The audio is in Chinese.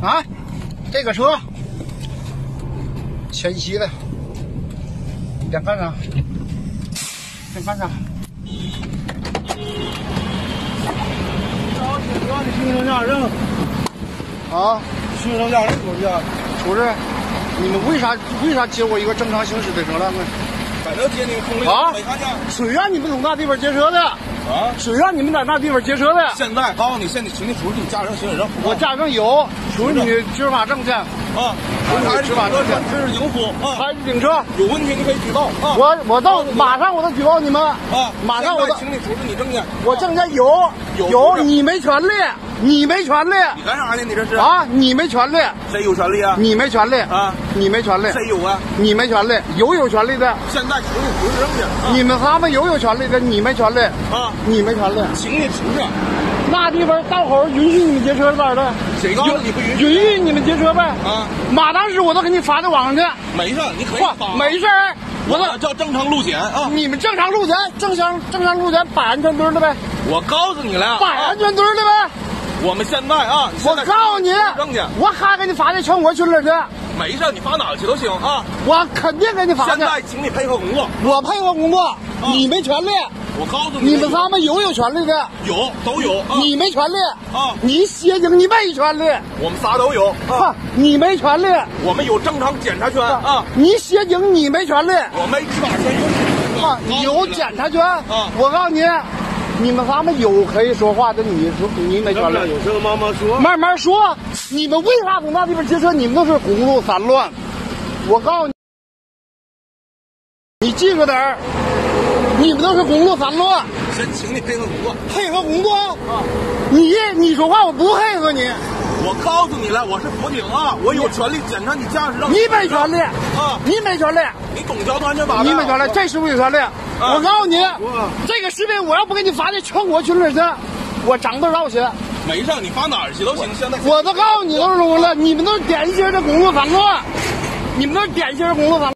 啊，这个车前期的，两干啥？先干啥？行车驾驶证啊，行车驾驶证出示。你们为啥接我一个正常行驶的车辆呢？ 反正接你通了啊，没看见。 谁让你们从那地方接车的？啊！谁让你们在那地方接车的？ 现在告诉你，现在请你出示你驾驶证、行驶证。 我驾驶证有，出示你执法证去。啊， 还是执法证去，这是迎夫啊， 还是警车有问题你可以举报啊。 我到马上我都举报你们啊！马上我都请你出示你证件。 我证件有，你没权利，你没权利。 你干啥呢？你这是啊？你没权利。 谁有权利啊？ 你没权利啊！ 你没权利。 谁有啊？ 你没权利，有权利的。 现在请你出示证件。 你们他们有权利的，你没权利啊！ 你没权利， 请你出示。 那地方道口允许你们接车是咋的？ 谁告诉你不允许？ 允许你们接车呗。 啊！ 马当时我都给你发到网上去。 没事，你可以发。 没事， 我叫正常路检啊。 你们正常路检，正常路检摆安全墩的呗。 我告诉你了， 摆安全墩的呗。 我们现在啊， 我告诉你，我还给你发到全国去了去。 没事，你发哪去都行啊。 我肯定给你发去。 现在请你配合工作。 我配合工作，你没权利。 我告诉你， 你们他们有权利的， 都有。 你没权利啊！ 你协警你没权利。 我们仨都有啊！ 你没权利。 我们有正常检查权啊！ 你协警你没权利。 我没执法权啊！有检查权啊！我告诉你。你们他们有可以说话的，你没权利。 有事慢慢说。 慢慢说。你们为啥从那地方接车？你们都是公路散乱。我告诉你，你记住点儿，你们都是公路散乱。 先请你配合工作。 配合工作啊！你说话我不配合你。 我告诉你了，我是辅警啊，我有权利检查你驾驶证。 你没权利啊！你没权利。 你懂交通安全法？ 你没权利，这师傅有权利。我告诉你，这个视频我要不给你发到全国群里去，我长不绕去。 没事，你发哪儿去都行。现在我都告诉你都是了，你们都是典型的公路散乱，你们都是典型的公路散乱。